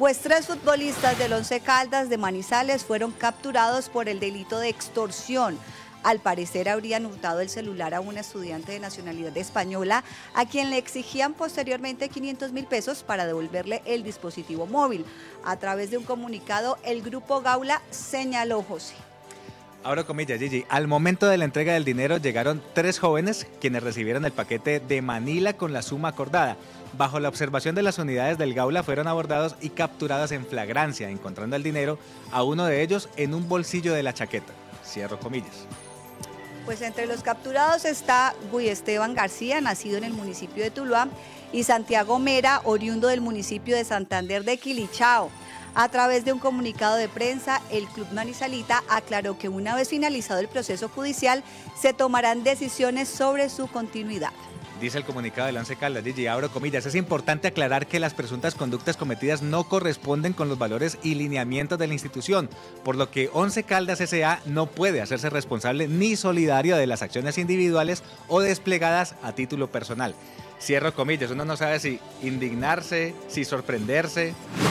pues 3 futbolistas del Once Caldas de Manizales fueron capturados por el delito de extorsión. Al parecer habrían hurtado el celular a una estudiante de nacionalidad española, a quien le exigían posteriormente 500.000 pesos para devolverle el dispositivo móvil. A través de un comunicado, el Grupo Gaula señaló, José. Abro comillas, Gigi. Al momento de la entrega del dinero llegaron 3 jóvenes quienes recibieron el paquete de Manila con la suma acordada. Bajo la observación de las unidades del Gaula fueron abordados y capturados en flagrancia, encontrando el dinero a uno de ellos en un bolsillo de la chaqueta. Cierro comillas. Pues entre los capturados está Guy Esteban García, nacido en el municipio de Tuluá, y Santiago Mera, oriundo del municipio de Santander de Quilichao. A través de un comunicado de prensa, el club manizalita aclaró que una vez finalizado el proceso judicial, se tomarán decisiones sobre su continuidad. Dice el comunicado del Once Caldas, Gigi, abro comillas, es importante aclarar que las presuntas conductas cometidas no corresponden con los valores y lineamientos de la institución, por lo que Once Caldas S.A. no puede hacerse responsable ni solidario de las acciones individuales o desplegadas a título personal. Cierro comillas, uno no sabe si indignarse, si sorprenderse.